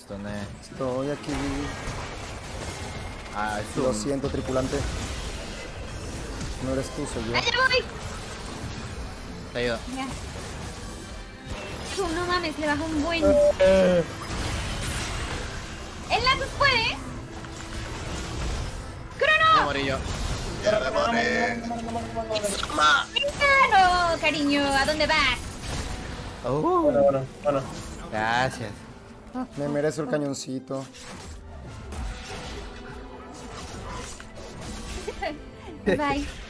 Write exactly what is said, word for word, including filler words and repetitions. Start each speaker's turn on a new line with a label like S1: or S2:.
S1: Stoné.
S2: Estoy aquí.
S1: Ah, es
S2: Lo
S1: un...
S2: siento, tripulante. No eres tú, soy yo.
S3: ¡Allá voy!
S1: Te ayudo.
S3: Ya. Tú, no mames, le bajó un buen.
S2: Eh,
S3: ¡El Latus puede!
S1: Me
S3: ¡Crono!
S1: morí yo.
S4: ¡Mierda, morí!
S3: ¡Claro, cariño! ¿A dónde vas?
S1: Uh,
S2: bueno, bueno, bueno.
S1: gracias.
S2: Me merezco el cañoncito.
S3: Bye.